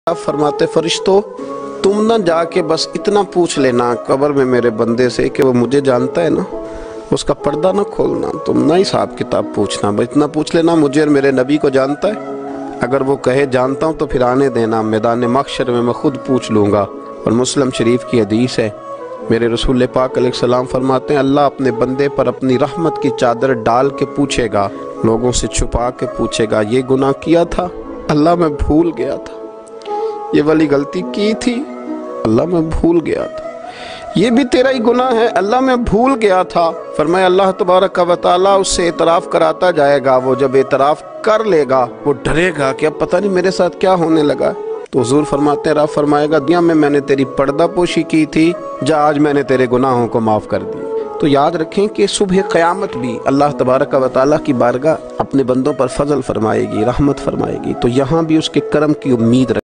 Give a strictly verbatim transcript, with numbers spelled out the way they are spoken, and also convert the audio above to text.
आप फरमाते फरिश्तों तुम ना जाके बस इतना पूछ लेना कब्र में मेरे बंदे से कि वो मुझे जानता है ना, उसका पर्दा ना खोलना, तुम ना हिसाब किताब पूछना, बस इतना पूछ लेना मुझे और मेरे नबी को जानता है। अगर वो कहे जानता हूँ तो फिर आने देना, मैदान महशर में मैं खुद पूछ लूँगा। और मुस्लिम शरीफ की हदीस है, मेरे रसूल पाक अलैहिस्सलाम फरमाते हैं अल्लाह अपने बंदे पर अपनी रहमत की चादर डाल के पूछेगा, लोगों से छुपा के पूछेगा ये गुनाह किया था अल्लाह मैं भूल गया था, ये वाली गलती की थी अल्लाह मैं भूल गया था, ये भी तेरा ही गुनाह है अल्लाह मैं भूल गया था। फरमाया अल्लाह तबारक व तआला उससे एतराफ़ कराता जाएगा। वो जब एतराफ़ कर लेगा वो डरेगा कि अब पता नहीं मेरे साथ क्या होने लगा। तो हुजूर फरमाते हैं रब फरमाएगा दुनिया में मैंने तेरी पर्दा पोशी की थी, जा आज मैंने तेरे गुनाहों को माफ़ कर दिया। तो याद रखें कि सुबह क़यामत भी अल्लाह तबारक व तआला की बारगाह अपने बंदों पर फजल फरमाएगी, रहमत फरमाएगी। तो यहाँ भी उसके करम की उम्मीद